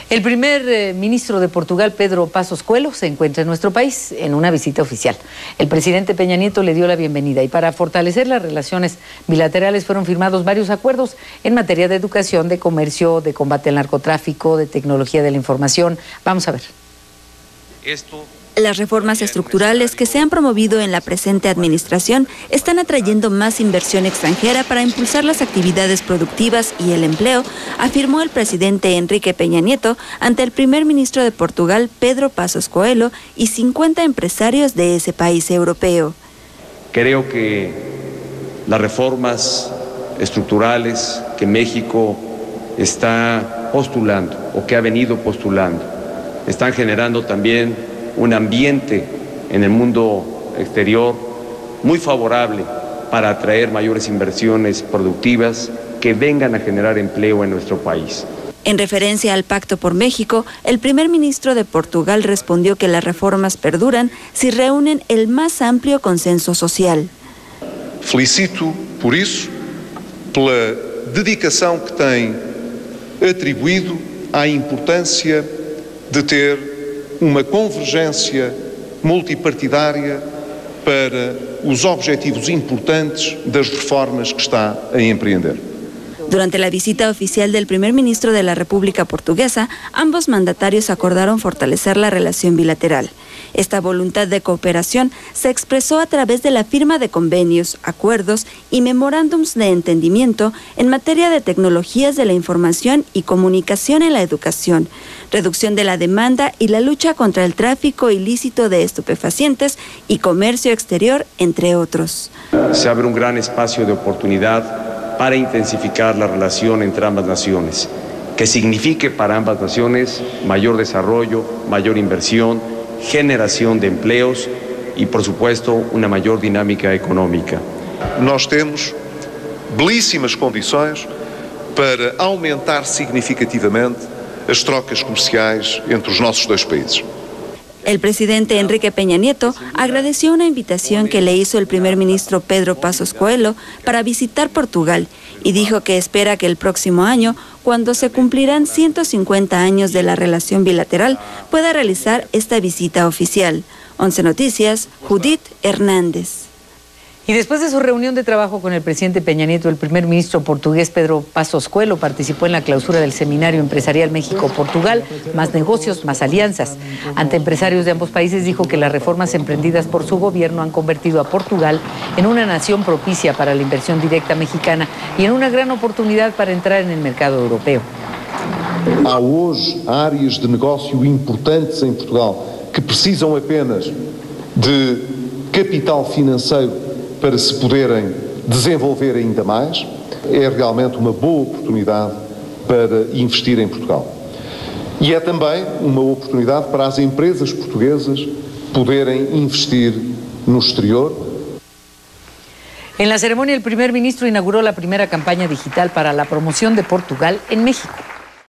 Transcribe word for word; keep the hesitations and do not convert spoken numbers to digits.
El primer eh, ministro de Portugal, Pedro Passos Coelho, se encuentra en nuestro país en una visita oficial. El presidente Peña Nieto le dio la bienvenida y para fortalecer las relaciones bilaterales fueron firmados varios acuerdos en materia de educación, de comercio, de combate al narcotráfico, de tecnología de la información. Vamos a ver. Esto... Las reformas estructurales que se han promovido en la presente administración están atrayendo más inversión extranjera para impulsar las actividades productivas y el empleo, afirmó el presidente Enrique Peña Nieto ante el primer ministro de Portugal, Pedro Passos Coelho, y cincuenta empresarios de ese país europeo. Creo que las reformas estructurales que México está postulando o que ha venido postulando están generando también un ambiente en el mundo exterior muy favorable para atraer mayores inversiones productivas que vengan a generar empleo en nuestro país. En referencia al Pacto por México, el primer ministro de Portugal respondió que las reformas perduran si reúnen el más amplio consenso social. Felicito por isso, pela dedicação que tem atribuído à importância de ter uma convergência multipartidária para os objetivos importantes das reformas que está a empreender. Durante la visita oficial del primer ministro de la República Portuguesa, ambos mandatarios acordaron fortalecer la relación bilateral. Esta voluntad de cooperación se expresó a través de la firma de convenios, acuerdos y memorándums de entendimiento en materia de tecnologías de la información y comunicación en la educación, reducción de la demanda y la lucha contra el tráfico ilícito de estupefacientes y comercio exterior, entre otros. Se abre un gran espacio de oportunidad para intensificar la relación entre ambas naciones, que signifique para ambas naciones mayor desarrollo, mayor inversión, generación de empleos y, por supuesto, una mayor dinámica económica. Nós temos belíssimas condições para aumentar significativamente as trocas comerciais entre os nossos dois países. El presidente Enrique Peña Nieto agradeció una invitación que le hizo el primer ministro Pedro Passos Coelho para visitar Portugal y dijo que espera que el próximo año, cuando se cumplirán ciento cincuenta años de la relación bilateral, pueda realizar esta visita oficial. Once Noticias, Judith Hernández. Y después de su reunión de trabajo con el presidente Peña Nieto, el primer ministro portugués Pedro Passos Coelho participó en la clausura del Seminario Empresarial México-Portugal, más negocios, más alianzas. Ante empresarios de ambos países dijo que las reformas emprendidas por su gobierno han convertido a Portugal en una nación propicia para la inversión directa mexicana y en una gran oportunidad para entrar en el mercado europeo. Há hoje áreas de negócio importantes em Portugal que precisam apenas de capital financeiro para se poderem desenvolver ainda mais. É realmente uma boa oportunidade para investir em Portugal. E é também uma oportunidade para as empresas portuguesas poderem investir no exterior. En la ceremonia, el primer ministro inauguró la primera campaña digital para la promoción de Portugal en México.